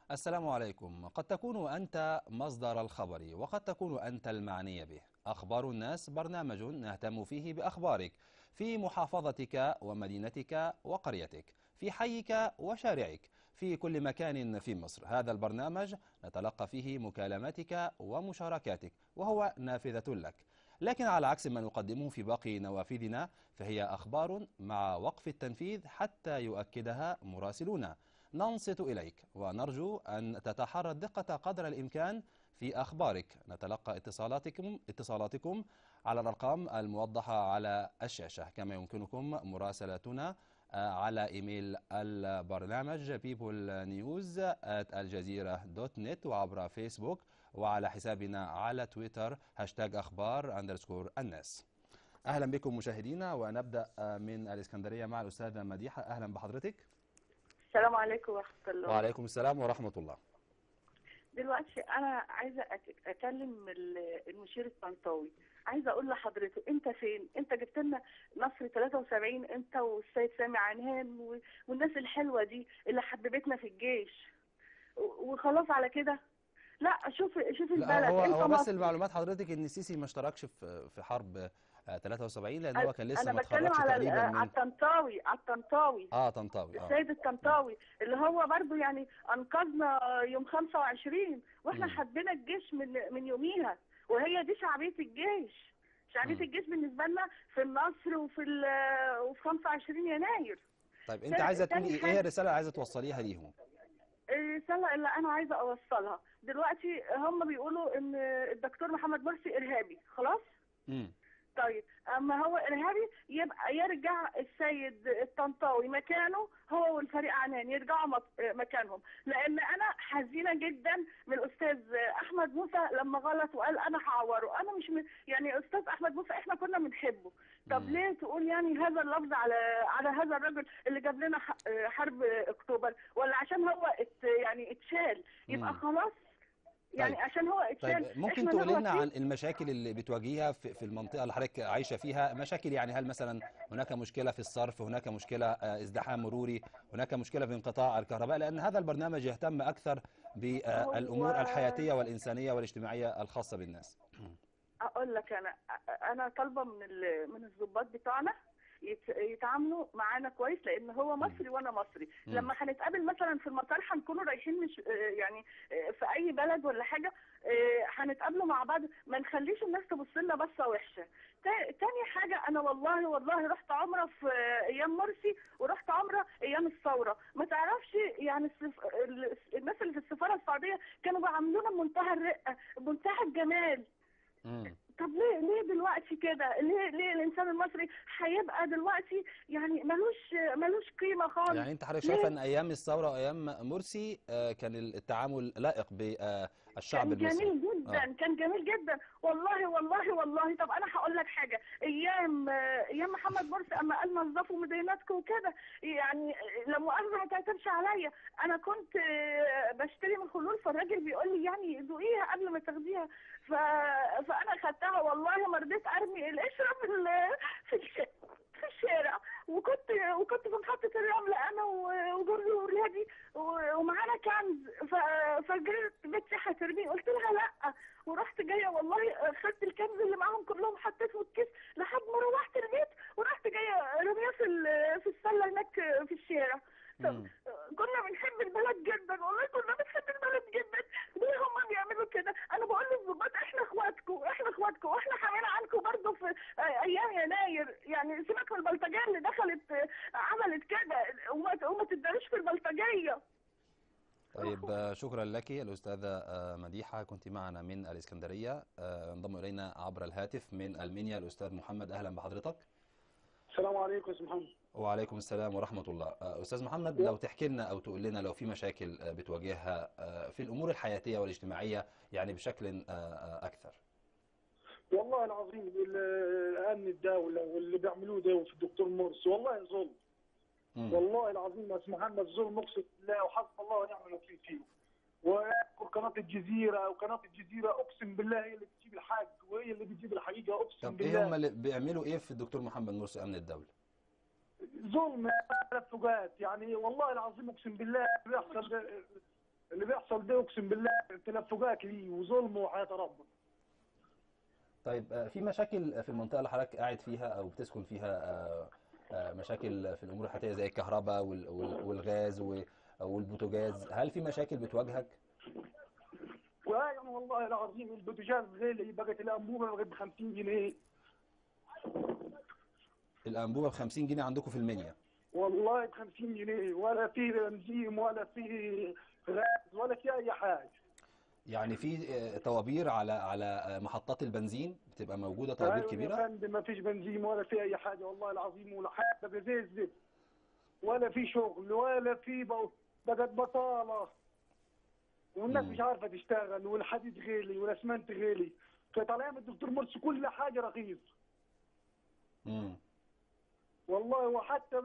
السلام عليكم. قد تكون أنت مصدر الخبر وقد تكون أنت المعني به. أخبار الناس برنامج نهتم فيه بأخبارك في محافظتك ومدينتك وقريتك، في حيك وشارعك، في كل مكان في مصر. هذا البرنامج نتلقى فيه مكالماتك ومشاركاتك وهو نافذة لك. لكن على عكس ما نقدمه في باقي نوافذنا، فهي أخبار مع وقف التنفيذ حتى يؤكدها مراسلونا. ننصت إليك ونرجو أن تتحرى الدقة قدر الإمكان في أخبارك. نتلقى اتصالاتكم على الأرقام الموضحة على الشاشة، كما يمكنكم مراسلتنا على إيميل البرنامج peoplenews@aljazeera.net، وعبر فيسبوك، وعلى حسابنا على تويتر #أخبار_الناس. أهلا بكم مشاهدينا، ونبدأ من الإسكندرية مع الأستاذة مديحة. أهلا بحضرتك. السلام عليكم ورحمة الله. وعليكم السلام ورحمة الله. دلوقتي أنا عايزة أكلم المشير الطنطاوي. عايزة أقول لحضرته أنت فين؟ أنت جبت لنا نصر 73، أنت والسيد سامي عنان والناس الحلوة دي اللي حببتنا في الجيش، وخلاص على كده. لا، شوف لا، البلد. أنت هو بس مصري. المعلومات حضرتك ان السيسي ما اشتركش في حرب 73، لان هو كان لسه أنا ما بتكلم اتخرجش تقريبا على من الطنطاوي. طنطاوي. السيد الطنطاوي اللي هو برضو يعني انقذنا يوم 25، واحنا مم. حبينا الجيش من يوميها، وهي دي شعبية الجيش. شعبية مم. الجيش بالنسبة لنا في النصر وفي 25 يناير. طيب انت عايزه تقولي تاني ايه؟ ايه حاجة، الرساله اللي عايزه توصليها ليهم؟ الرسالة اللي أنا عايزة أوصلها دلوقتي، هم بيقولوا إن الدكتور محمد مرسي إرهابي. خلاص. مم. طيب اما هو ارهابي، يبقى يرجع السيد الطنطاوي مكانه، هو والفريق عنان يرجعوا مكانهم. لان انا حزينه جدا من الاستاذ احمد موسى لما غلط وقال انا هعوره. انا مش يعني استاذ احمد موسى احنا كنا بنحبه. طب مم. ليه تقول يعني هذا اللفظ على هذا الرجل اللي جاب لنا حرب اكتوبر؟ ولا عشان هو يعني اتشال يبقى مم. خلاص؟ طيب يعني عشان هو طيب اتشال ممكن احنا تقولي نغلط لنا فيه؟ عن المشاكل اللي بتواجهيها في المنطقه اللي حضرتك عايشه فيها؟ مشاكل يعني، هل مثلا هناك مشكله في الصرف، هناك مشكله ازدحام مروري، هناك مشكله في انقطاع الكهرباء؟ لان هذا البرنامج يهتم اكثر هو بالامور الحياتيه والانسانيه والاجتماعيه الخاصه بالناس. اقول لك، انا طالبه من الضباط بتوعنا يتعاملوا معانا كويس، لان هو مم. مصري وانا مصري. مم. لما هنتقابل مثلا في المطار هنكونوا رايحين مش يعني في اي بلد ولا حاجه، هنتقابلوا مع بعض، ما نخليش الناس تبص لنا بصه وحشه. تاني حاجه، انا والله رحت عمره في ايام مرسي، ورحت عمره ايام الثوره. ما تعرفش يعني الناس اللي في السفاره السعوديه كانوا بيعاملونا بمنتهى الرقه، بمنتهى الجمال. مم. طب ليه دلوقتي كده؟ ليه الانسان المصري هيبقى دلوقتي يعني ملوش قيمه خالص؟ يعني انت حضرتك شايفه ليه؟ ان ايام الثوره وايام مرسي كان التعامل لائق بالشعب كان المصري؟ جميل جدا، كان جميل جدا، والله. طب انا هقول لك حاجه، ايام محمد مرسي اما قال نظفوا مدينتكم وكده، يعني لما مؤاخذه ما تعتبش عليا، انا كنت بشتري من خلول، فالراجل بيقول لي يعني ذوقيها قبل ما تاخديها. فانا خدتها والله، ما رضيت ارمي القشره في الشارع، وكنت في محطة الرمل انا وجوزي واولادي، ومعانا كنز. فجرت بنتي هترميه، قلت لها لا، ورحت جايه والله، خدت الكنز اللي معاهم كلهم حطيته في الكيس لحد ما روحت البيت، ورحت جايه رميه في السله هناك في الشارع. طب مم. كنا بنحب البلد جدا، والله كنا بنحب البلد جدا. ليه هم بيعملوا كده؟ انا بقول للظباط احنا اخواتكم، واحنا حامينا عنكم برضه في ايام يناير. يعني سيبك من البلطجيه اللي دخلت عملت كده، وما تداريش في البلطجيه. طيب شكرا لك الأستاذة مديحة، كنت معنا من الإسكندرية. انضم إلينا عبر الهاتف من المنيا الأستاذ محمد. أهلا بحضرتك. السلام عليكم يا استاذ محمد. وعليكم السلام ورحمة الله. أستاذ محمد، لو تحكي لنا أو تقول لنا لو في مشاكل بتواجهها في الأمور الحياتية والاجتماعية، يعني بشكل أكثر. والله العظيم الامن الدوله واللي بيعملوه ده في الدكتور مرسي والله ظلم. والله العظيم يا استاذ محمد ظلم، اقسم بالله، وحسب الله ونعم الوكيل فيه. وقناه الجزيره اقسم بالله هي اللي بتجيب الحق، وهي اللي بتجيب الحقيقه، اقسم طب إيه هم بالله. اللي بيعملوا إيه في الدكتور محمد مرسي أمن الدولة؟ ظلم، تلفقات، يعني والله العظيم اقسم بالله بيحصل اللي بيحصل ده اقسم بالله تلفقات لي وظلم وحياة ربنا. طيب، في مشاكل في المنطقة اللي حضرتك قاعد فيها أو بتسكن فيها، مشاكل في الأمور الحياتية زي الكهرباء والغاز والبوتاجاز، هل في مشاكل بتواجهك؟ يعني والله العظيم البوتاجاز غالي، بقت الانبوبه بقت ب 50 جنيه. الأنبوبة ب 50 جنيه عندكم في المنيا؟ والله ب 50 جنيه، ولا في بنزين ولا في غاز ولا في اي حاجه. يعني في طوابير على محطات البنزين بتبقى موجودة، طوابير ايوه يا كبيرة؟ فندم، ما فيش بنزين ولا في اي حاجه والله العظيم، ولا حاجه بقى زي الزفت، ولا في شغل ولا في بقت بطاله، والناس امم مش عارفه تشتغل، والحديد غالي والاسمنت غالي. كانت على ايام الدكتور مرسي كل حاجه رخيص امم والله. وحتى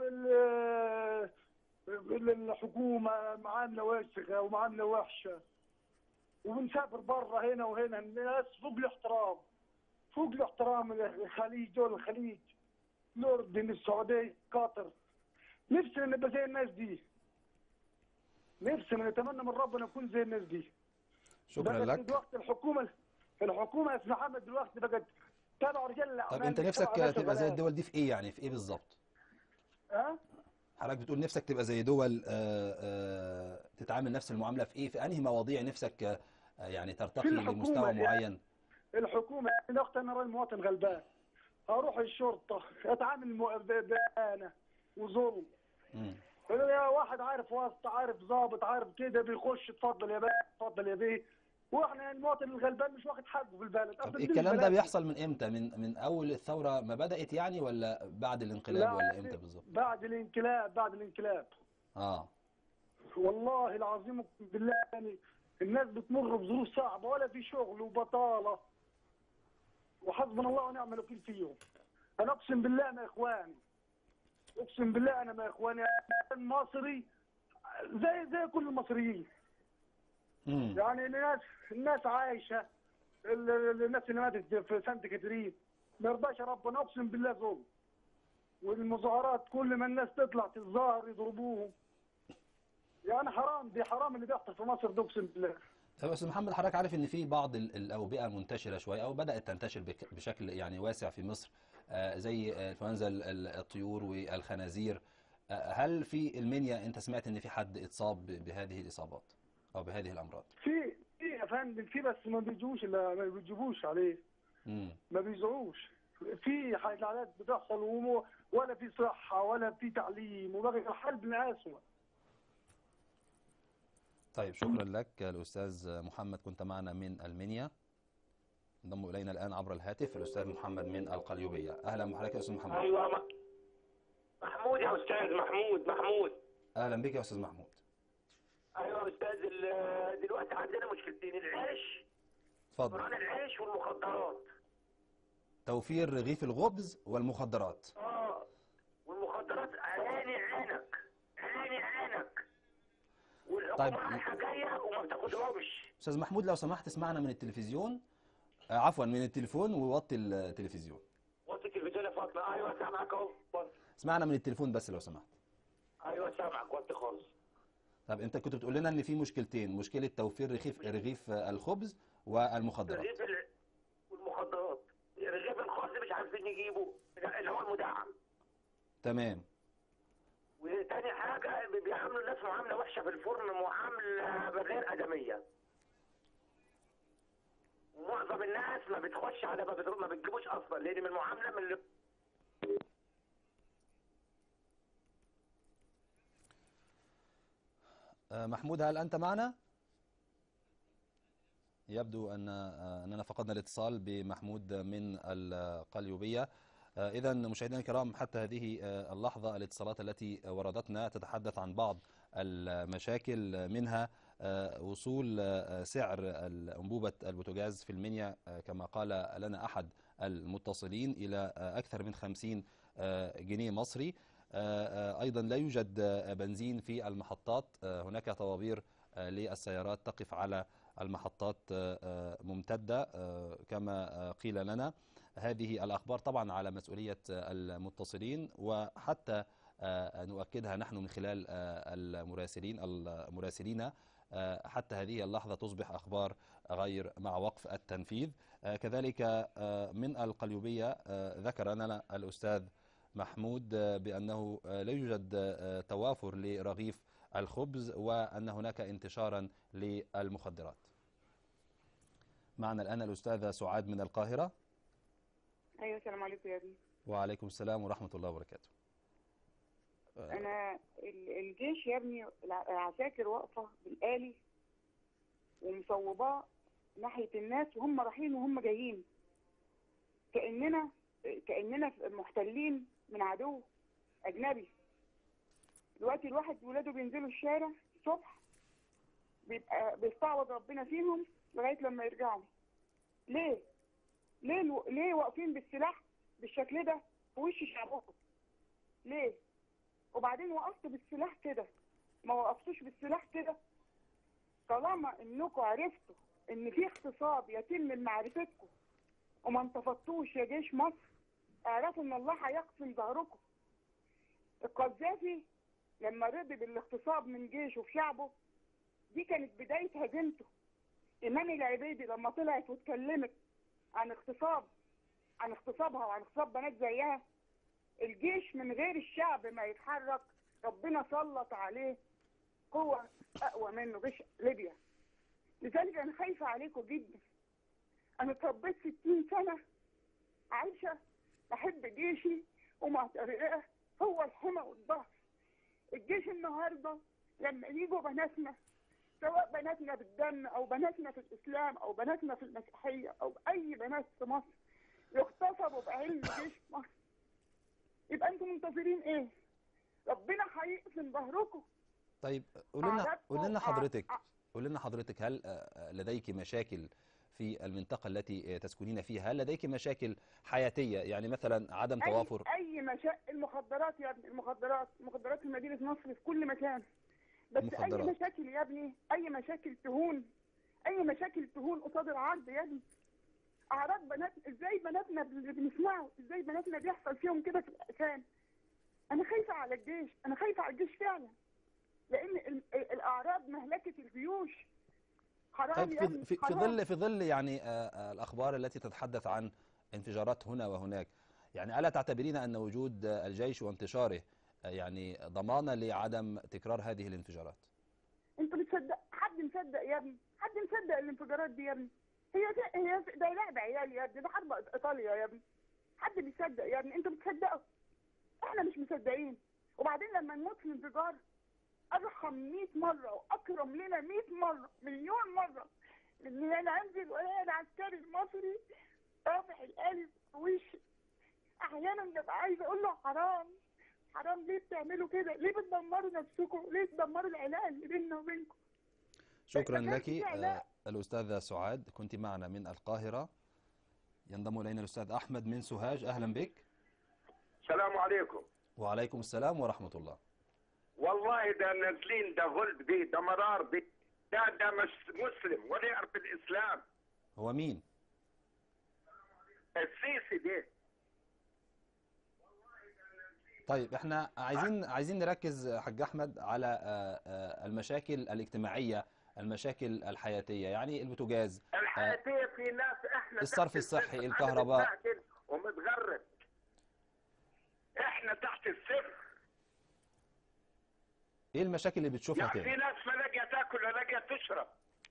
الحكومه معامله واسخه ومعامله وحشه، وبنسافر بره هنا وهنا الناس فوق الاحترام، فوق الاحترام. الخليج، دول الخليج، الاردن، السعوديه، قطر، نفسنا نبقى زي الناس دي، نفسنا نتمنى من ربنا نكون زي الناس دي. شكرا بقت لك. دلوقتي الحكومه يا استاذ محمد دلوقتي بقت تبع رجال طب الاعمال، أنت مش نفسك تبع ناس تبقى زي الغلابه. الدول دي في إيه؟ يعني في إيه بالظبط؟ ها؟ حضرتك بتقول نفسك تبقى زي دول، تتعامل نفس المعاملة في إيه؟ في أنهي مواضيع نفسك يعني في ترتقي الحكومه لمستوى يعني، معين؟ الحكومه يعني وقت انا راجل مواطن غلبان اروح الشرطه اتعامل بأنا وظلم. امم يا واحد عارف واسطه، عارف ضابط، عارف كده، بيخش اتفضل يا بيه، اتفضل يا بيه، واحنا المواطن الغلبان مش واخد حقه في البلد. طب اصلا دي مش الكلام ده بلدنا. بيحصل من امتى؟ من اول الثورة ما بدأت يعني، ولا بعد الانقلاب، لا، ولا امتى بالظبط؟ بعد الانقلاب، بعد الانقلاب. اه والله العظيم اقسم بالله يعني الناس بتمر بظروف صعبه، ولا في شغل وبطاله، وحسبنا الله ونعم الوكيل فيهم. انا اقسم بالله انا اخوان، اقسم بالله انا ما اخواني، انا مصري زي كل المصريين. امم يعني الناس عايشه، الناس اللي ماتت في سانت كاترين ما يرضاش ربنا، اقسم بالله ظلم. والمظاهرات كل ما الناس تطلع تتظاهر يضربوهم. يعني حرام، دي حرام اللي بيحصل في مصر ده اقسم بالله. طب يا استاذ محمد، حضرتك عارف ان في بعض الاوبئة منتشرة شوية او بدأت تنتشر بشكل يعني واسع في مصر، زي انفلونزا الطيور والخنازير. هل في المنيا انت سمعت ان في حد اتصاب بهذه الاصابات او بهذه الامراض؟ في يا فندم، في، بس ما بيجوش، لا ما بيجيبوش عليه، امم ما بيزعوش. في حاجات بتحصل ولا في صحه ولا في تعليم، وبقى الحال بالأسوأ. طيب، شكرا لك الأستاذ محمد، كنت معنا من المنيا. انضم إلينا الآن عبر الهاتف الأستاذ محمد من القليوبية. أهلا بحضرتك يا أستاذ محمد. ايوه محمود يا استاذ، محمود. أهلا بك يا أستاذ محمود. ايوه يا استاذ، دلوقتي عندنا مشكلتين: العيش، اتفضل. فران العيش، والمخدرات. توفير رغيف الخبز والمخدرات. والمخدرات عيني عينك، عيني عينك، طيب والحكومه رايحه جايه وما بتاخدهمش. أستاذ محمود، لو سمحت اسمعنا من التلفزيون، عفوا من التليفون، ووطي التلفزيون. وطي التلفزيون يا فاطمه. ايوه سامعك اهو. اسمعنا من التليفون بس لو سمحت. ايوه سامعك، وطي خالص. طب أنت كنت بتقول لنا إن في مشكلتين: مشكلة توفير رغيف الخبز والمخدرات. والمخدرات، الرغيف الخاص مش عارفين نجيبه، اللي هو المدعم. تمام. وتاني حاجة بيعاملوا الناس معاملة وحشة في الفرن، معاملة غير آدمية. ومعظم الناس ما بتخش على ما بتجيبوش أصلا، لأن من المعاملة من اللي محمود، هل أنت معنا؟ يبدو أننا فقدنا الاتصال بمحمود من القليوبية. إذا مشاهدينا الكرام، حتى هذه اللحظة الاتصالات التي وردتنا تتحدث عن بعض المشاكل، منها وصول سعر أنبوبة البوتاجاز في المنيا كما قال لنا أحد المتصلين إلى أكثر من 50 جنيه مصري. أيضا لا يوجد بنزين في المحطات، هناك طوابير للسيارات تقف على المحطات ممتدة كما قيل لنا. هذه الأخبار طبعا على مسؤولية المتصلين، وحتى نؤكدها نحن من خلال المراسلين حتى هذه اللحظة تصبح أخبار غير مع وقف التنفيذ. كذلك من القليوبية ذكر لنا الأستاذ محمود بأنه لا يوجد توافر لرغيف الخبز وأن هناك انتشارا للمخدرات. معنا الآن الأستاذة سعاد من القاهرة. ايوه، السلام عليكم يا ابني. وعليكم السلام ورحمة الله وبركاته. انا الجيش يا ابني، العساكر واقفه بالآلي ومصوباه ناحيه الناس وهم رايحين وهم جايين، كاننا محتلين من عدو اجنبي. دلوقتي الواحد ولاده بينزلوا الشارع الصبح بيبقى بيستعوض ربنا فيهم لغايه لما يرجعوا. ليه واقفين بالسلاح بالشكل ده في وش شعبكم؟ ليه؟ وبعدين وقفتوا بالسلاح كده، ما وقفتوش بالسلاح كده. طالما انكم عرفتوا ان في اغتصاب يتم من معرفتكم وما انتفضتوش يا جيش مصر، اعرفوا ان الله هيقسم ظهركم. القذافي لما رضي بالاغتصاب من جيشه في شعبه دي كانت بدايه هزيمته. ايمان العبيدي لما طلعت واتكلمت عن اغتصابها وعن اغتصاب بنات زيها، الجيش من غير الشعب ما يتحرك ربنا سلط عليه قوة أقوى منه، جيش ليبيا. لذلك أنا خايفة عليكم جدا. أنا اتربيت 60 سنة عايشة بحب جيشي ومعترقة هو الحمى والظهر. الجيش النهاردة لما يجوا بناتنا، سواء بناتنا بالدم أو بناتنا في الإسلام أو بناتنا في المسيحية أو أي بنات في مصر يغتصبوا بعلم جيش مصر، يبقى انتم منتظرين ايه؟ ربنا هيقسم ظهركم. طيب قول لنا حضرتك هل لديك مشاكل في المنطقة التي تسكنين فيها؟ هل لديك مشاكل حياتية، يعني مثلا عدم توافر اي مشاكل؟ المخدرات يا ابني، المخدرات في مدينة نصر في كل مكان. بس مخدرات. اي مشاكل يا ابني، اي مشاكل تهون قصاد العرض يا ابني. اعراض بنات، ازاي بناتنا اللي بنسمعه، ازاي بناتنا بيحصل فيهم كده في الاقسام؟ انا خايفه على الجيش، انا خايفه على الجيش فعلا، لان الاعراض مهلكه الجيوش. حرام طيب يا ابني، حرام. في ظل يعني الأخبار التي تتحدث عن انفجارات هنا وهناك، يعني ألا تعتبرين أن وجود الجيش وانتشاره يعني ضمانة لعدم تكرار هذه الانفجارات؟ انت بتصدق؟ حد مصدق يا ابني؟ حد مصدق الانفجارات دي يا ابني؟ هي ده لعب عيال يا ابني، ده حرب ايطاليا يا ابني. حد بيصدق يا ابني؟ انتوا بتصدقوا، احنا مش مصدقين. وبعدين لما نموت في انفجار ارحم 100 مره واكرم لنا 100 مره، مليون مره، من ان انا انزل والاقي العسكري المصري رافع الآلي في وشي. احيانا ببقى عايزه اقول له حرام، ليه بتعملوا كده؟ ليه بتدمروا نفسكم؟ ليه تدمروا العلاقه اللي بيننا وبينكم؟ شكرا لك الأستاذة سعاد، كنت معنا من القاهرة. ينضم إلينا الأستاذ أحمد من سوهاج. أهلا بك. السلام عليكم. وعليكم السلام ورحمة الله. والله ده نازلين، ده غلب دي، ده مرار دي، ده مش مسلم ولا يعرف الإسلام. هو مين؟ السيسي ده. طيب احنا عايزين نركز حاج أحمد على المشاكل الاجتماعية، المشاكل الحياتية، يعني البوتاجاز الحياتية في ناس احنا الصرف الصحي، الكهرباء ومتغرب. احنا تحت الصفر. ايه المشاكل اللي بتشوفها يعني تاني؟ في ناس ما لاقيه تاكل ولا لاقيه تشرب.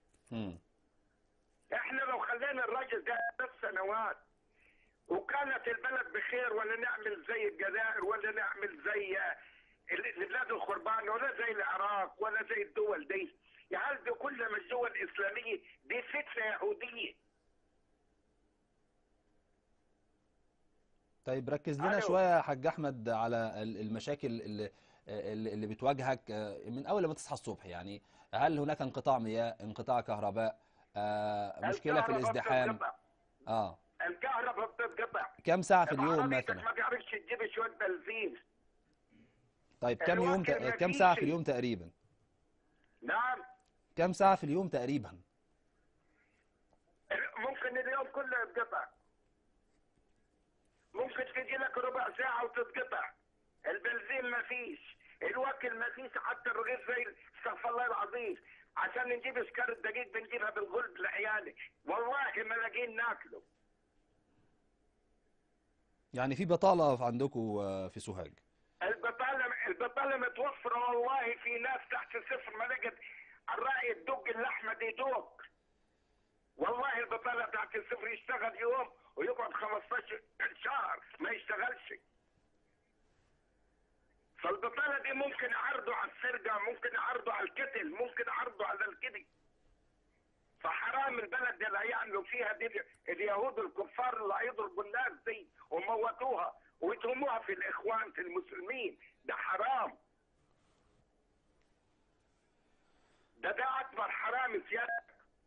احنا لو خلينا الراجل ده 3 سنوات وكانت البلد بخير، ولا نعمل زي الجزائر، ولا نعمل زي البلاد الخربان، ولا زي العراق، ولا زي الدول دي. يعني دي كلها مش دول اسلاميه، دي فتنه يهوديه. طيب ركز لنا شويه يا حاج احمد على المشاكل اللي بتواجهك من اول ما تصحى الصبح. يعني هل هناك انقطاع مياه، انقطاع كهرباء، مشكله في الازدحام؟ الكهرباء بتتقطع. كم ساعه في اليوم مثلا؟ ما تعرفش تجيب شويه بنزين. طيب كم ساعه في اليوم تقريبا؟ نعم، كم ساعه في اليوم تقريبا؟ ممكن اليوم كله يتقطع، ممكن تجي لك ربع ساعه وتتقطع. البنزين ما فيش، الوكل ما فيش حتى الرغيف زي استغفر الله العظيم. عشان نجيب سكر الدقيق بنجيبها بالغلب لعيالي، والله ما لاقيين ناكله. يعني في بطالة عندكم في سوهاج؟ البطاله متوفره والله. في ناس تحت الصفر ما لقت الرأي الدق اللحمه دي دوق. والله البطاله تحت الصفر يشتغل يوم ويقعد 15 شهر ما يشتغلش. فالبطاله دي ممكن عرضه على السرقه، ممكن عرضه على القتل، ممكن عرضه على الكذب. فحرام البلد اللي هيعملوا فيها دي اليهود الكفار اللي هيضربوا الناس دي وموتوها ويتهموها في الاخوان في المسلمين. ده حرام. ده اكبر حرام سياسه.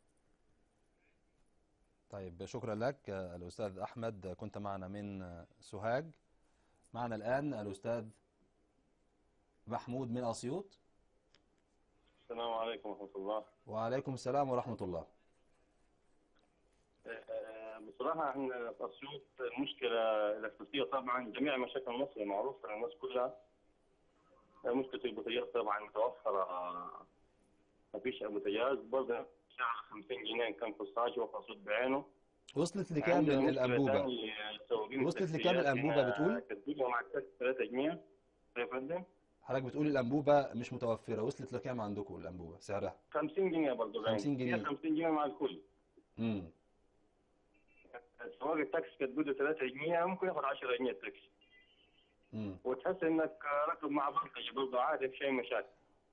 طيب شكرا لك الأستاذ أحمد، كنت معنا من سوهاج. معنا الآن الأستاذ محمود من أسيوط. السلام عليكم ورحمة الله. وعليكم السلام ورحمة الله. بصراحة احنا في أسيوط المشكلة الأساسية طبعا جميع مشاكل مصر معروفة للناس كلها. مشكلة البوتاجاز طبعا متوفرة، ما فيش بوتاجاز. برضه سعر 50 جنيه كان فستاج وفي أسيوط بعينه. وصلت لكام الأنبوبة؟ وصلت لكام الأنبوبة بتقول؟ كتبوا مع التاكس 3 جنيه يا فندم. حضرتك بتقول الأنبوبة مش متوفرة، وصلت لكام عندكم الأنبوبة سعرها؟ 50 جنيه برضه. 50 جنيه. 50 جنيه مع الكل. سواق التاكسي كاتبوا له 3 جنيه ممكن ياخد 10 جنيه التاكسي. وتحس انك راكب مع بلطجي برضه عادي، مفيش اي مشاكل.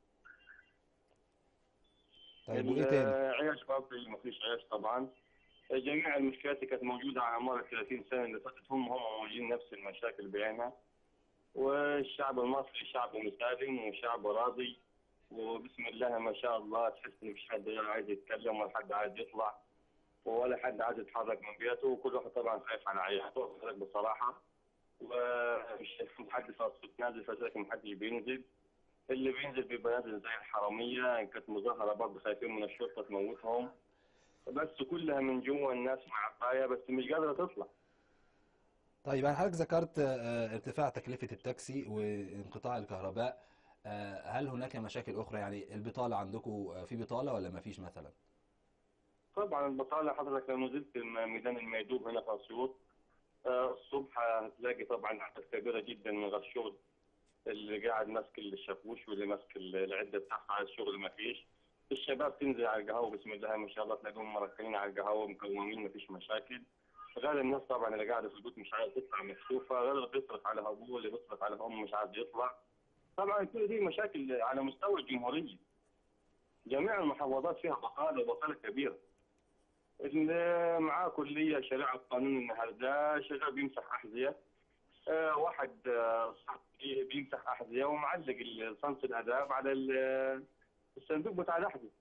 طيب وايه تاني؟ عيش برضه مفيش عيش طبعا. جميع المشكلات اللي كانت موجوده على مر 30 سنه اللي فاتت هم موجودين نفس المشاكل بعينها. والشعب المصري شعب مسالم وشعب راضي، وبسم الله ما شاء الله تحس ان مفيش حد عايز يتكلم ولا حد عايز يطلع ولا حد عايز يتحرك من بيته، وكل واحد طبعا خايف على عياله بصراحه. ومش محدش نازل فترة، محدش بينزل. اللي بينزل بيبقى نازل زي الحراميه. كانت مظاهره برضه خايفين من الشرطه تموتهم، بس كلها من جوا الناس معبايه بس مش قادره تطلع. طيب يعني حضرتك ذكرت ارتفاع تكلفة التاكسي وانقطاع الكهرباء، هل هناك مشاكل أخرى؟ يعني البطالة عندكم في بطالة ولا ما فيش مثلا؟ طبعا البطالة حضرتك لو نزلت ميدان الميدوب هنا في أسيوط الصبح هتلاقي طبعا عدد كبيرة جدا من غير شغل. اللي قاعد ماسك الشاكوش واللي ماسك العدة بتاعته عايز شغل ما فيش. الشباب تنزل على القهوة بسم الله ما شاء الله تلاقيهم مركزين على القهوة مكومين ما فيش مشاكل. غير الناس طبعا اللي قاعدة في البيوت مش عايزة تطلع مكسوفة، غير اللي بيصرف على أبوه اللي بيصرف على أمه مش عايز يطلع. طبعا كل دي مشاكل على مستوى الجمهورية. جميع المحافظات فيها بطالة وبطالة كبيرة. اللي معاه كلية شريعة قانون النهارده شغال بيمسح أحذية. واحد صاحبي بيمسح أحذية ومعلق صنف الآداب على الصندوق بتاع الأحذية.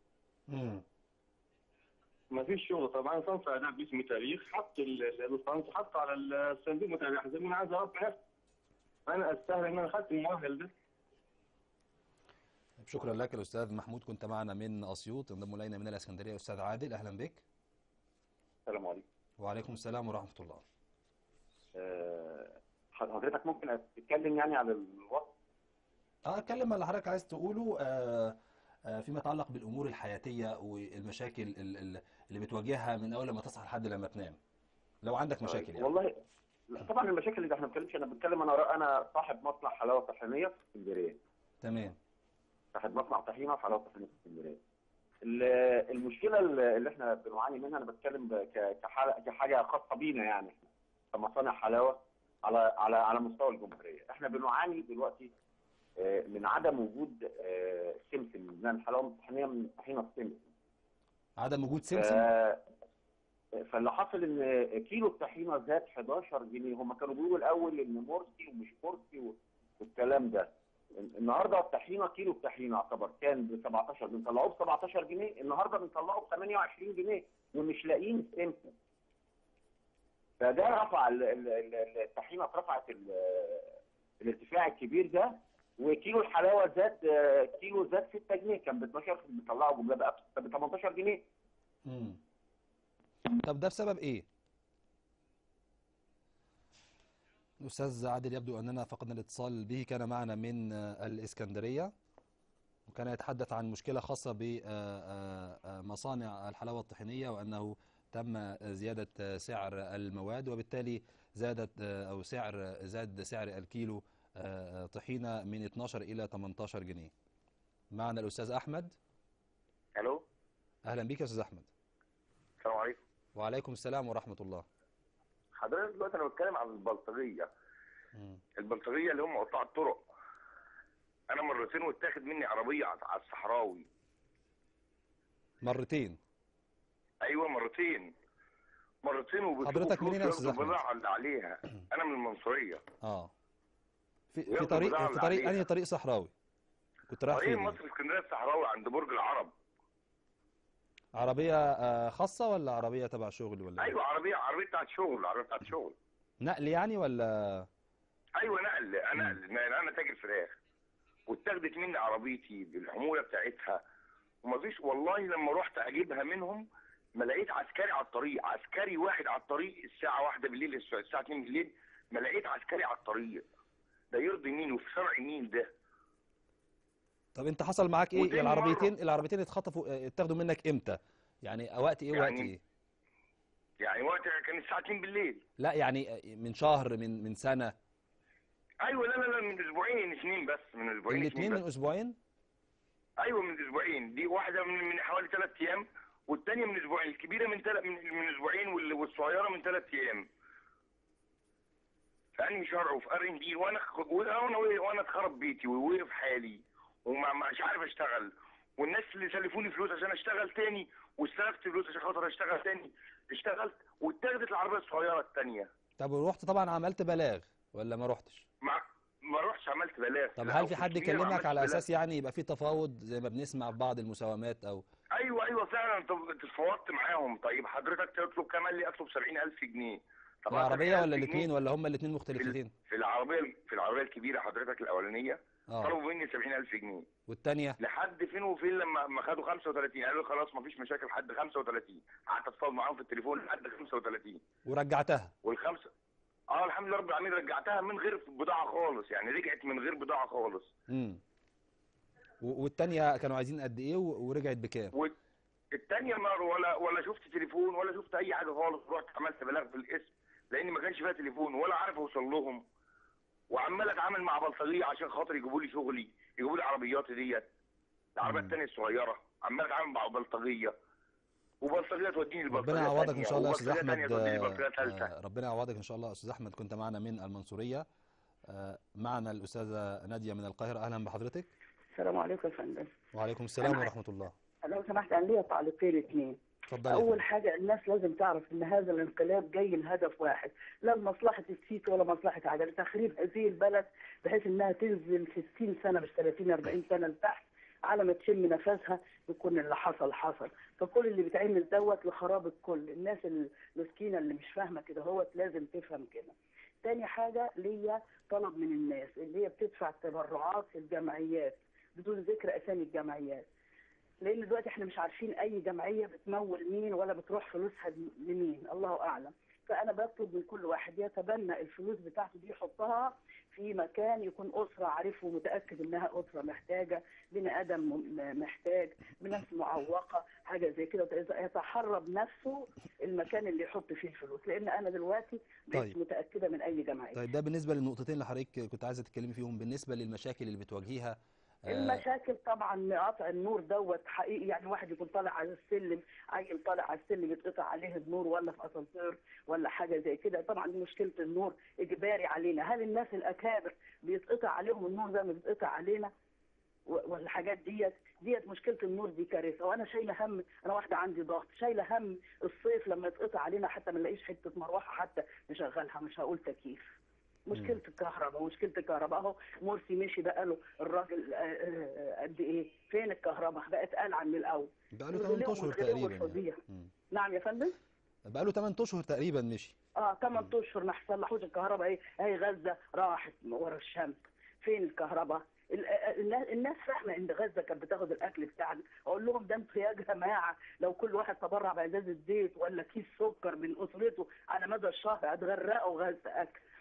ما فيش شغل طبعا. صنف آداب باسم تاريخ حط الصنف حطه على الصندوق بتاع الأحذية. من عايز أربي نفسي أنا أستاهل إن أنا أخدت المؤهل ده. شكرا لك الأستاذ محمود، كنت معنا من أسيوط. انضم إلينا من الإسكندرية أستاذ عادل، أهلا بك. السلام عليكم. وعليكم السلام ورحمة الله. حضرتك ممكن تتكلم يعني على الوقت؟ اتكلم اللي حضرتك عايز تقوله فيما يتعلق بالأمور الحياتية والمشاكل اللي بتواجهها من أول ما تصحى لحد لما تنام، لو عندك مشاكل يعني. والله طبعا المشاكل اللي احنا ما بنتكلمش، انا بتكلم انا صاحب مصنع حلاوة طحينية في اسكندرية. تمام. صاحب مصنع طحينة وحلاوة طحينية في اسكندرية. المشكله اللي احنا بنعاني منها، انا بتكلم كحاجه خاصه بينا يعني احنا كمصانع حلاوه على مستوى الجمهوريه. احنا بنعاني دلوقتي من عدم وجود سمسم من الحلاوه الطحينيه من طحينه السمسم. عدم وجود سمسم؟ فاللي حصل ان كيلو الطحينه زاد 11 جنيه. هم كانوا بيقولوا الاول ان مرسي ومش مرسي والكلام ده. النهارده الطحينه كيلو الطحينه يعتبر كان ب 17 بنطلعوه ب 17 جنيه، النهارده بنطلعه ب 28 جنيه ومش لاقيين السمسم. فده رفع الطحينه اترفعت الارتفاع الكبير ده. وكيلو الحلاوه كيلو زاد 6 جنيه، كان ب 12 بنطلعه جمله بقى ب 18 جنيه. طب ده بسبب ايه؟ الأستاذ عادل، يبدو أننا فقدنا الاتصال به. كان معنا من الإسكندرية، وكان يتحدث عن مشكلة خاصة بمصانع الحلاوة الطحينية، وأنه تم زيادة سعر المواد، وبالتالي زاد سعر الكيلو طحينة من 12 إلى 18 جنيه. معنا الأستاذ أحمد. الو، أهلا بك يا أستاذ أحمد. السلام عليكم. وعليكم السلام ورحمة الله. حضرتك دلوقتي انا بتكلم عن البلطجيه. البلطجيه اللي هم قطاع الطرق. انا مرتين واتاخد مني عربيه على الصحراوي. مرتين؟ ايوه مرتين حضرتك منين يا استاذ احمد؟ البضاعه اللي عليها. انا من المنصوريه. في طريق انهي طريق صحراوي كنت رايح فين؟ طريق مصر اسكندريه الصحراوي عند برج العرب. عربيه خاصه ولا عربيه تبع شغل ولا؟ ايوه عربيه بتاعت شغل. نقل يعني ولا؟ ايوه نقل. انا تاجر فراخ، واتاخدت مني عربيتي بالحموله بتاعتها، ومفيش والله لما رحت اجيبها منهم ما لقيت عسكري على الطريق، عسكري واحد على الطريق الساعه 1 بالليل، الساعه 2 بالليل ما لقيت عسكري على الطريق. ده يرضي مين وفي شرع مين ده؟ طب انت حصل معاك ايه؟ العربيتين اتاخدوا منك امتى؟ يعني وقت ايه وقت ايه؟ يعني وقت كان الساعه 2 بالليل. لا يعني من شهر، من سنه؟ ايوه لا من اسبوعين اثنين بس، من اسبوعين. الاثنين من اسبوعين؟ ايوه من اسبوعين. دي واحده من حوالي 3 ايام، والثانيه من اسبوعين. الكبيره من اسبوعين، والصغيره من 3 ايام. فاني شرع وفي ار دي، وانا اتخرب بيتي ووقف حالي ومش عارف اشتغل، والناس اللي سلفوني فلوس عشان اشتغل تاني، واستلفت فلوس عشان خاطر اشتغل تاني، اشتغلت واتاخدت العربيه الصغيره الثانيه. طب ورحت طبعا عملت بلاغ ولا ما رحتش؟ ما رحتش عملت بلاغ. طب هل في حد كلمك على اساس يعني يبقى في تفاوض زي ما بنسمع في بعض المساومات او؟ ايوه فعلا تفاوضت معاهم. طيب حضرتك تطلب كام؟ قال لي اطلب 70,000 جنيه. طب العربيه ولا الاثنين ولا هم الاثنين مختلفتين؟ في العربيه الكبيره حضرتك الاولانيه طلبوا مني 70,000 جنيه. والثانيه لحد فين وفين لما خدوا 35 قالوا خلاص ما فيش مشاكل لحد 35. قعدت اتفاوض معاهم في التليفون لحد 35 ورجعتها. والخمسه الحمد لله رب العالمين رجعتها من غير بضاعه خالص، يعني رجعت من غير بضاعه خالص. والثانيه كانوا عايزين قد ايه ورجعت بكام؟ الثانيه ولا شفت تليفون ولا شفت اي حاجه خالص. رحت عملت بلاغ في القسم لان ما كانش فيها تليفون ولا عارف اوصل لهم، وعمال اتعامل مع بلطجيه عشان خاطر يجيبوا لي شغلي، يجيبوا لي عربياتي ديت، العربيه الثانيه الصغيره. عمال اتعامل مع بلطجيه، وبلطجيه توديني البلطجيه. ربنا يعوضك ان شاء الله يا استاذ احمد. ربنا يعوضك ان شاء الله يا استاذ احمد. كنت معنا من المنصوريه. معنا الاستاذه ناديه من القاهره. اهلا بحضرتك. السلام عليكم يا فندم. وعليكم السلام ورحمه الله. لو سمحت انا ليا تعليقين اثنين. اتفضلي. اول حاجه الناس لازم تعرف ان هذا الانقلاب جاي لهدف واحد، لا لمصلحه السيسي ولا مصلحه حاجه، لتخريب هذه البلد بحيث انها تنزل 60 سنه مش 30 40 سنه لتحت على ما تشم نفسها يكون اللي حصل. فكل اللي بيتعمل دوت لخراب الكل. الناس المسكينه اللي مش فاهمه كده هوت لازم تفهم كده. تاني حاجه ليا طلب من الناس اللي هي بتدفع تبرعات في الجمعيات بدون ذكر اسامي الجمعيات، لان دلوقتي احنا مش عارفين اي جمعيه بتمول مين ولا بتروح فلوسها لمين، الله اعلم. فانا بطلب من كل واحد يتبنى الفلوس بتاعته دي يحطها في مكان يكون اسره عارفه ومتاكد انها اسره محتاجه، بني ادم محتاج، بناس معوقه، حاجه زي كده، يتحرى بنفسه المكان اللي يحط فيه الفلوس، لان انا دلوقتي مش متاكده من اي جمعيه. طيب ده بالنسبه للنقطتين اللي حضرتك كنت عايزه تتكلمي فيهم. بالنسبه للمشاكل اللي بتواجهيها، المشاكل طبعا قطع النور دوت حقيقي. يعني واحد يكون طالع على السلم، عيل طالع على السلم يتقطع عليه النور ولا في اسانسير ولا حاجه زي كده. طبعا مشكله النور اجباري علينا. هل الناس الاكابر بيتقطع عليهم النور زي ما بيتقطع علينا؟ والحاجات ديت مشكله النور دي كارثه. وانا شايله هم، انا واحده عندي ضغط، شايله هم الصيف لما يتقطع علينا حتى ما نلاقيش حته مروحه حتى نشغلها، مش هقول تكييف. مشكله الكهرباء اهو. مرسي مشي بقاله الراجل قد ايه؟ فين الكهرباء؟ بقت قلعه من الاول. بقاله 8 اشهر تقريبا يعني. نعم يا فندم. بقاله 8 اشهر تقريبا مشي. 8 اشهر ما حصلش الكهرباء. اهي غزه راحت ورا الشمس. فين الكهرباء؟ الناس فاهمه ان غزه كانت بتاخد الاكل بتاعنا. اقول لهم ده انتوا يا جماعه لو كل واحد تبرع بازازه زيت ولا كيس سكر من اسرته على مدى الشهر هتغرقوا غزه اكل.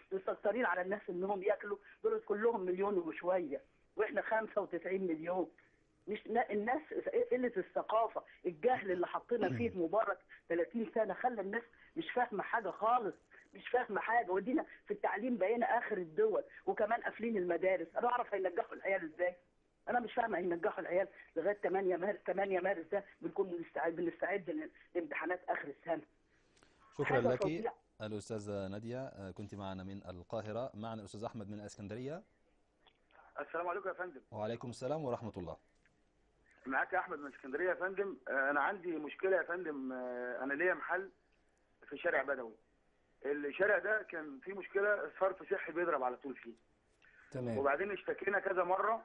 مستكترين على الناس انهم ياكلوا، دول كلهم مليون وشويه واحنا 95 مليون. مش الناس قله الثقافه، الجهل اللي حطينا فيه مبارك 30 سنه خلى الناس مش فاهمه حاجه خالص، مش فاهمه حاجه. ودينا في التعليم بقينا اخر الدول، وكمان قافلين المدارس. انا اعرف هينجحوا العيال ازاي؟ انا مش فاهمه هينجحوا العيال لغايه 8 مارس. 8 مارس ده بنكون بنستعد لامتحانات اخر السنه. شكرا لك الأستاذة نادية، كنت معنا من القاهرة. معنا الأستاذ أحمد من الإسكندرية. السلام عليكم يا فندم. وعليكم السلام ورحمة الله. معاك يا أحمد من اسكندرية يا فندم. أنا عندي مشكلة يا فندم. أنا ليا محل في شارع بدوي. الشارع ده كان فيه مشكلة، صرف صحي بيضرب على طول فيه. تمام. وبعدين اشتكينا كذا مرة.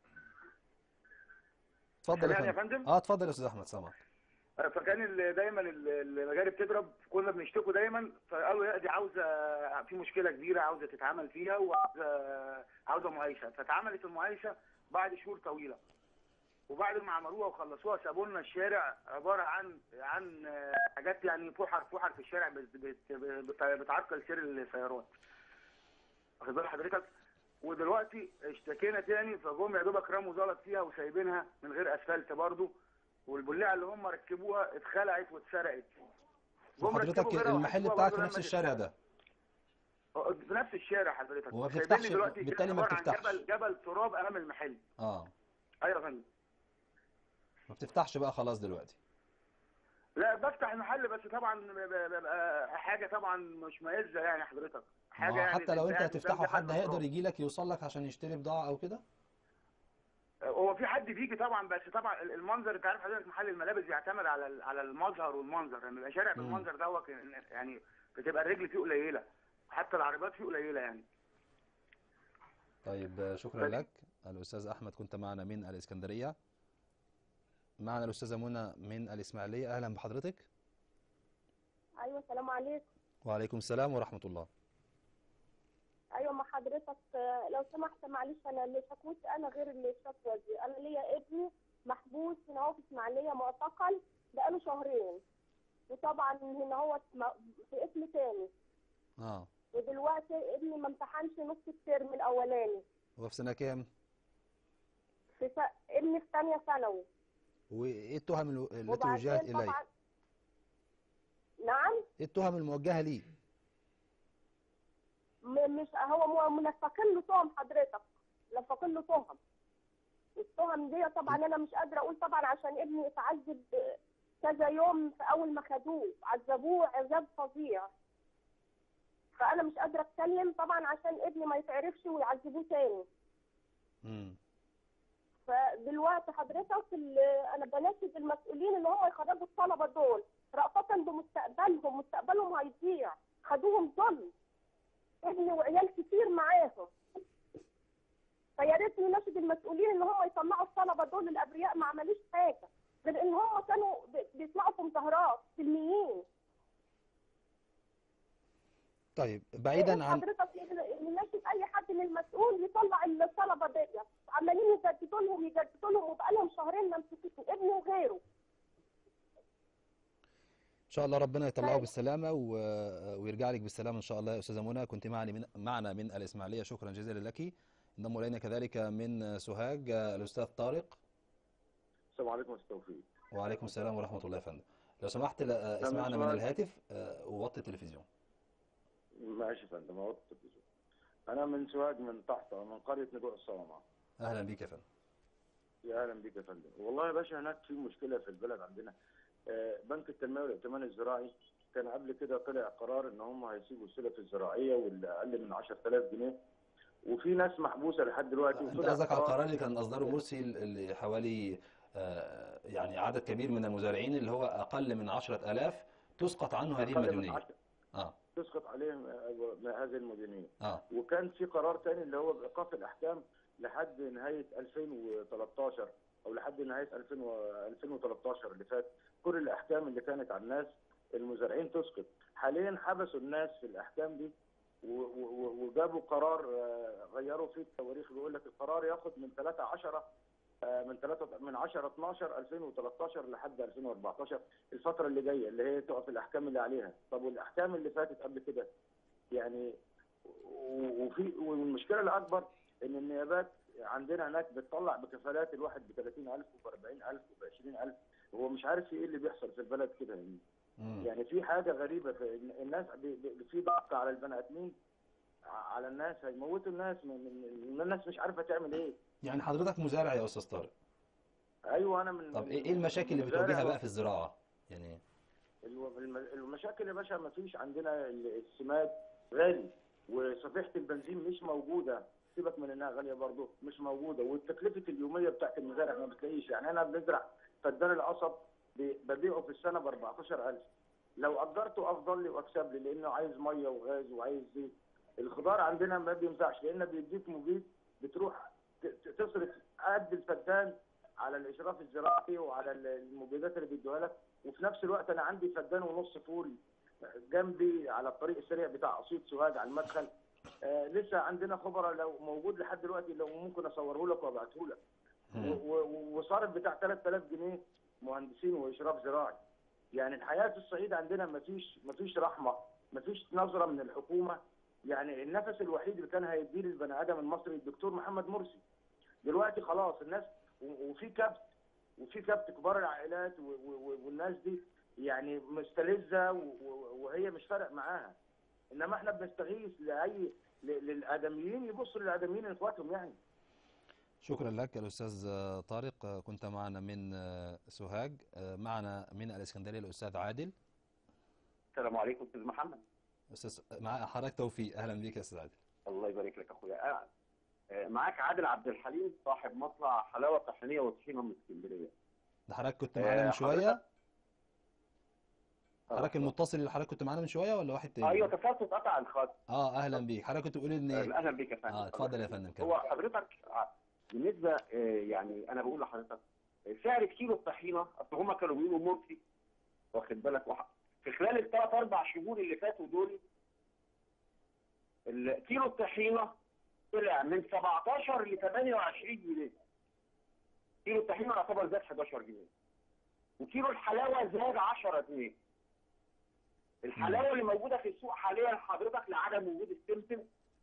اتفضل يا فندم. اتفضل يا أستاذ أحمد، سامعك. فكان دايما المجاري بتضرب، كنا بنشتكوا دايما، فقالوا لا دي عاوزه، في مشكله كبيره عاوزه تتعمل فيها وعاوزه معايشه. فاتعملت المعايشه بعد شهور طويله، وبعد ما عملوها وخلصوها سابوا لنا الشارع عباره عن حاجات يعني فحر في الشارع بتعرقل سير السيارات. واخد بال حضرتك؟ ودلوقتي اشتكينا تاني، فجم يا دوبك رموا زلط فيها وسايبينها من غير اسفلت برضه، والبلاعه اللي هم ركبوها اتخلعت واتسرقت. وحضرتك المحل بتاعك في نفس الشارع ده؟ في نفس الشارع حضرتك. وما بتفتحش بالتالي؟ ما بتفتحش؟ جبل تراب امام المحل. ايوه يا فندم. ما بتفتحش بقى خلاص دلوقتي؟ لا بفتح المحل، بس طبعا بيبقى حاجه طبعا مش مائزه يعني حضرتك، حاجه يعني حتى لو انت هتفتحه حد هيقدر يجي لك يوصل لك عشان يشتري بضاعه او كده؟ هو في حد بيجي طبعا، بس طبعا المنظر انت عارف حضرتك محل الملابس بيعتمد على المظهر والمنظر. لما يبقى شارع بالمنظر دوت يعني بتبقى الرجل فيه قليله، حتى العربيات فيه قليله يعني. طيب شكرا لك الاستاذ احمد، كنت معنا من الاسكندريه. معنا الاستاذه منى من الاسماعيليه. اهلا بحضرتك. ايوه السلام عليكم. وعليكم السلام ورحمه الله. ايوه مع حضرتك، لو سمحت معلش انا اللي شكوتي انا غير اللي الشكوى دي. انا ليا ابني محبوس هنا هو في اسماعيليه معتقل بقاله شهرين، وطبعا هنا هو في اسم تاني. ودلوقتي ابني ما امتحنش نص الترم الاولاني. هو في سنه كام؟ ابني في ثانيه ثانوي. وايه التهم التي وجهت اليه؟ نعم؟ ايه التهم الموجهه ليه؟ مش هو منفقين له تهم حضرتك، منفقين له تهم. التهم دي طبعا انا مش قادره اقول طبعا، عشان ابني اتعذب كذا يوم في اول ما خدوه، عذبوه عذاب فظيع. فانا مش قادره اتكلم طبعا عشان ابني ما يتعرفش ويعذبوه تاني. فدلوقتي حضرتك انا بناشد المسؤولين ان هم يخرجوا الطلبه دول رأفة بمستقبلهم، مستقبلهم هيضيع، خدوهم ظلم. ابني وعيال كتير معاهم. فيا ريت نناشد المسؤولين ان هم يطلعوا الطلبه دول الابرياء، ما عملوش حاجه غير ان هم كانوا بيطلعوا في مظاهرات سلميين. طيب بعيدا عن حضرتك نناشد اي حد من المسؤول يطلع الطلبه ديت، عمالين يجددوا لهم وبقالهم شهرين ممسوكين، ابني وغيره. ان شاء الله ربنا يطلعه بالسلامه ويرجع لك بالسلامه ان شاء الله يا استاذه منى. كنت معنا من الاسماعيليه، شكرا جزيلا لك. انضم الينا كذلك من سوهاج الاستاذ طارق. السلام عليكم استاذ توفيق. وعليكم السلام ورحمه الله يا فندم. لو سمحت اسمعنا من الهاتف ووطي التلفزيون. ماشي يا فندم، وطي التلفزيون. انا من سوهاج، من طحطا، من قريه نجوع الصوامعه. اهلا بيك يا فندم. يا اهلا بيك يا فندم. والله يا باشا هناك في مشكله في البلد عندنا. بنك التنميه والائتمان الزراعي كان قبل كده طلع قرار ان هم هيسيبوا السلف الزراعيه واللي اقل من 10000 جنيه، وفي ناس محبوسه لحد دلوقتي. انت قصدك على القرار اللي كان اصدره مرسي اللي حوالي يعني عدد كبير من المزارعين اللي هو اقل من 10000 تسقط عنه هذه المديونيه. تسقط عليهم هذه المديونيه. وكان في قرار ثاني اللي هو بايقاف الاحكام لحد نهايه 2013 او لحد نهايه 2013 اللي فات. كل الاحكام اللي كانت على الناس المزارعين تسقط. حاليا حبسوا الناس في الاحكام دي وجابوا قرار غيروا فيه التواريخ. بيقول لك القرار ياخد من 10/12 2013 لحد 2014 الفتره اللي جايه اللي هي تقف الاحكام اللي عليها. طب والاحكام اللي فاتت قبل كده يعني والمشكله الاكبر ان النيابات عندنا هناك بتطلع بكفالات الواحد ب 30,000 وب 40,000 وب 20,000. هو مش عارف ايه اللي بيحصل في البلد كده يعني. يعني في حاجه غريبه، في الناس في ضغط على البني ادمين، على الناس، هيموتوا الناس، الناس مش عارفه تعمل ايه. يعني حضرتك مزارع يا استاذ طارق؟ ايوه انا من. طب ايه المشاكل اللي بتواجهها بقى في الزراعه يعني؟ المشاكل يا باشا ما فيش عندنا. السماد غالي، وصفيحه البنزين مش موجوده، سيبك من انها غاليه برضه مش موجوده، والتكلفه اليوميه بتاعت المزارع ما بتلاقيش. يعني انا بنزرع فدان القصب ببيعه في السنه ب 14,000. لو اجرته افضل لي واكسب لي، لانه عايز ميه وغاز وعايز زيت. الخضار عندنا ما بينفعش، لان بيديك مبيد بتروح تصرف قد الفدان على الاشراف الزراعي وعلى المبيدات اللي بيدوها لك، وفي نفس الوقت انا عندي فدان ونص فول جنبي على الطريق السريع بتاع اسيوط سوهاج على المدخل. لسه عندنا خبراء لو موجود لحد دلوقتي لو ممكن اصوره لك وابعته لك. وصارف بتاع 3000 جنيه مهندسين واشراف زراعي. يعني الحياه في الصعيد عندنا مفيش رحمه، مفيش نظره من الحكومه. يعني النفس الوحيد اللي كان هيديه للبني ادم المصري الدكتور محمد مرسي. دلوقتي خلاص الناس وفي كبت كبار العائلات والناس دي يعني مستلذه وهي مش فارق معاها. انما احنا بنستغيث للادميين، يبصوا للادميين اخواتهم يعني. شكرا لك الاستاذ طارق. كنت معنا من سوهاج. معنا من الاسكندريه الاستاذ عادل. السلام عليكم استاذ محمد. استاذ مع حضرتك توفيق، اهلا بك يا استاذ عادل. الله يبارك لك اخويا. معاك عادل عبد الحليم صاحب مصنع حلاوه طحينيه وطحينه من اسكندريه. ده حضرتك كنت معانا من شويه؟ حضرتك المتصل اللي حضرتك كنت معانا من شويه ولا واحد تاني؟ ايوه اتصلت اتقطع الخط. اهلا بيك. حضرتك كنت بتقول ان اهلا بيك يا فندم. اتفضل يا فندم. هو حضرتك بالنسبه يعني انا بقول لحضرتك سعر كيلو الطحينه، اصل هم كانوا بيقولوا مرسي واخد بالك في خلال الثلاث اربع شهور اللي فاتوا دول كيلو الطحينه طلع من 17 ل 28 جنيه. كيلو الطحينه يعتبر زاد 11 جنيه. وكيلو الحلاوه زاد 10 جنيه. الحلاوه اللي موجوده في السوق حاليا حضرتك لعدم وجود السمسم.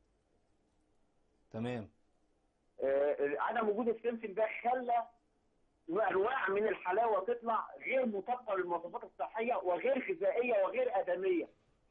تمام. عدم وجود السمسم ده خلى انواع من الحلاوه تطلع غير مطابقه للمواصفات الصحيه وغير غذائيه وغير ادميه.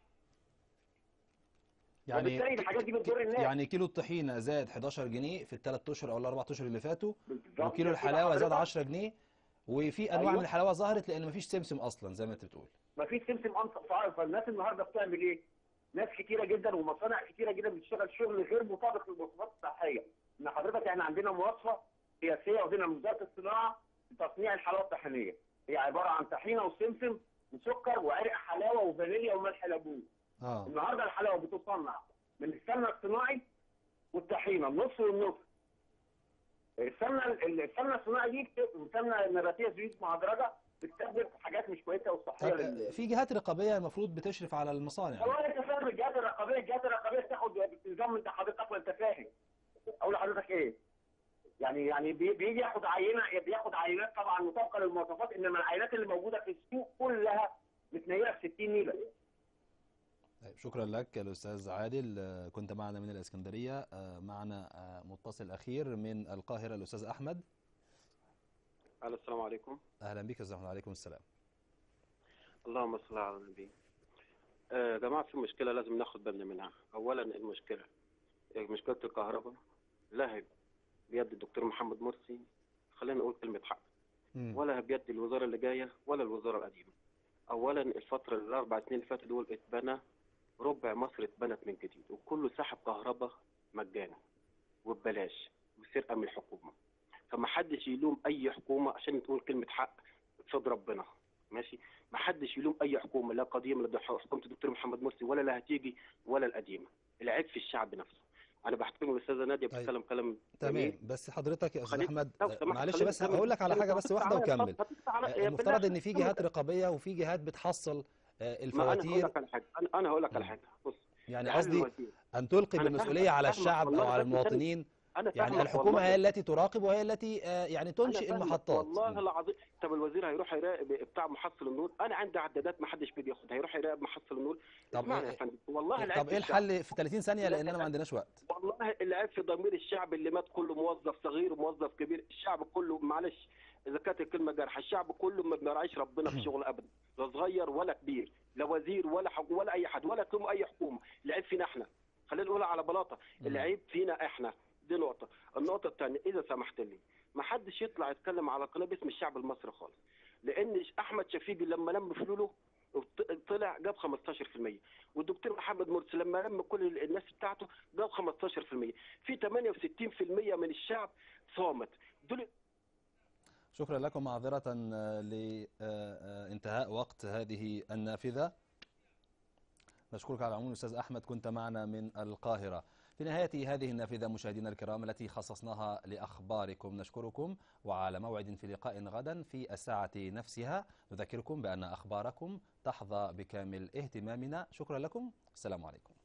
يعني الحاجات دي بتضر الناس. يعني كيلو الطحينه زاد 11 جنيه في الثلاث اشهر او الاربع اشهر اللي فاتوا، وكيلو الحلاوه زاد 10 جنيه، وفي انواع من الحلاوه ظهرت لان مفيش سمسم اصلا زي ما انت بتقول. مفيش سمسم فالناس النهارده بتعمل ايه؟ ناس كتيره جدا ومصانع كتيره جدا بتشتغل شغل غير مطابق للمواصفات الصحيه. ان حضرتك احنا عندنا مواصفه سياسيه وعندنا وزاره الصناعه لتصنيع الحلاوه الطحينيه. هي عباره عن طحينه وسمسم وسكر وعرق حلاوه وفانيليا وملح ليمون. النهارده الحلاوه بتصنع من السمنه الصناعي والطحينه النص والنص. السمنه الصناعي دي سمنه نباتيه زيوت مهدرجه بتستخدم حاجات مش كويسه وصحيه. في جهات رقابيه المفروض بتشرف على المصانع. هو انت فاهم الجهات الرقابيه بتاخد نظام انت حضرتك وانت فاهم. اقول لحضرتك ايه؟ يعني بيجي ياخد عينات طبعا مطابقه للمواصفات، انما العينات اللي موجوده في السوق كلها متنيله في 60 نيله. شكرا لك الاستاذ عادل. كنت معنا من الاسكندريه. معنا متصل اخير من القاهره الاستاذ احمد. السلام عليكم. اهلا بك يا استاذ احمد. وعليكم السلام. اللهم صل على النبي. يا جماعه في مشكله لازم ناخد بالنا منها. اولا مشكله الكهرباء لا هي بيد الدكتور محمد مرسي، خلينا نقول كلمه حق، ولا بيد الوزاره اللي جايه ولا الوزاره القديمه. اولا الفتره الاربع سنين اللي فاتوا دول اتبنى ربع مصر اتبنت من جديد، وكله سحب كهرباء مجانا وببلاش وسرقه من الحكومه. فما حدش يلوم اي حكومه عشان تقول كلمه حق قصاد ربنا، ماشي؟ ما حدش يلوم اي حكومه، لا قديمه لا حكومه الدكتور محمد مرسي ولا لا هتيجي ولا القديمه. العيب في الشعب نفسه. انا بحترم الاستاذه ناديه بتتكلم كلام تمام. بس حضرتك يا استاذ احمد معلش بس هقول لك على حاجه بس واحده وكمل. المفترض ان في جهات رقابيه وفي جهات بتحصل الفواتير. انا هقول لك على حاجه. بص يعني قصدي ان تلقي بالمسؤوليه على الشعب او على المواطنين يعني الحكومة هي التي تراقب وهي التي يعني تنشئ المحطات. والله العظيم. طب الوزير هيروح يراقب بتاع محصل النور؟ انا عندي عدادات ما حدش بياخدها، هيروح يراقب محصل النور؟ اسمعني يا فندم، والله طب ايه الحل في 30 ثانية لاننا ما عندناش وقت؟ والله العيب في ضمير الشعب اللي مات كله موظف صغير وموظف كبير، الشعب كله معلش اذا كانت الكلمه جارحه، الشعب كله ما بيراعيش ربنا في شغل ابدا، لا صغير ولا كبير، لا وزير ولا اي حد ولا اي حكومه، العيب فينا احنا. خلينا نقولها على بلاطه، العيب فينا احنا. دي نقطه. النقطه الثانيه اذا سمحت لي ما حدش يطلع يتكلم على قناه باسم الشعب المصري خالص، لان احمد شفيقي لما لم فلوله طلع جاب 15%، والدكتور محمد مرسي لما لم كل الناس بتاعته جاب 15%، في 68% من الشعب صامت. دول شكرا لكم. معذرة لانتهاء وقت هذه النافذة. نشكرك على العموم أستاذ أحمد، كنت معنا من القاهرة. في نهاية هذه النافذة مشاهدينا الكرام التي خصصناها لأخباركم نشكركم، وعلى موعد في لقاء غدا في الساعة نفسها. نذكركم بأن أخباركم تحظى بكامل اهتمامنا. شكرا لكم، السلام عليكم.